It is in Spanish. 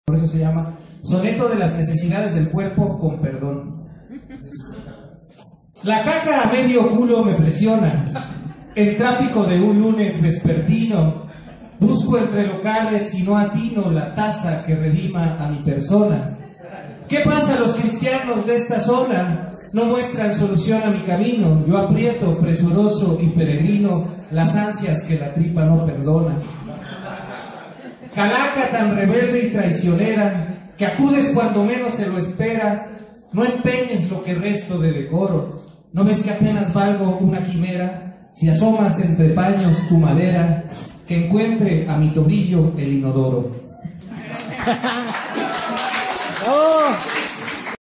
Por eso se llama Soneto de las necesidades del cuerpo con perdón. La caca a medio culo me presiona. El tráfico de un lunes vespertino. Busco entre locales y no atino la taza que redima a mi persona. ¿Qué pasa? Los cristianos de esta zona no muestran solución a mi camino. Yo aprieto, presuroso y peregrino, las ansias que la tripa no perdona. Calaca tan rebelde y traicionera, que acudes cuando menos se lo espera. No empeñes lo que resto de decoro. ¿No ves que apenas valgo una quimera? Si asomas entre paños tu madera, que encuentre a mi tobillo el inodoro. ¡Oh!